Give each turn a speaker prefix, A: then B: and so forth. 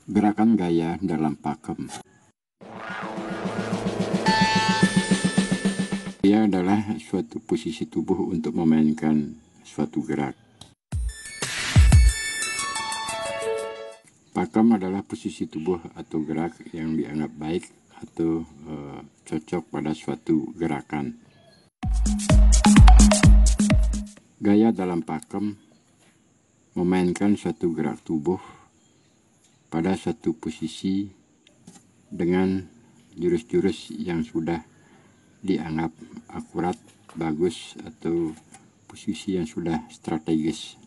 A: Gerakan gaya dalam pakem. Gaya adalah suatu posisi tubuh untuk memainkan suatu gerak. Pakem adalah posisi tubuh atau gerak yang dianggap baik atau cocok pada suatu gerakan. Gaya dalam pakem memainkan suatu gerak tubuh pada satu posisi dengan jurus-jurus yang sudah dianggap akurat, bagus, atau posisi yang sudah strategis.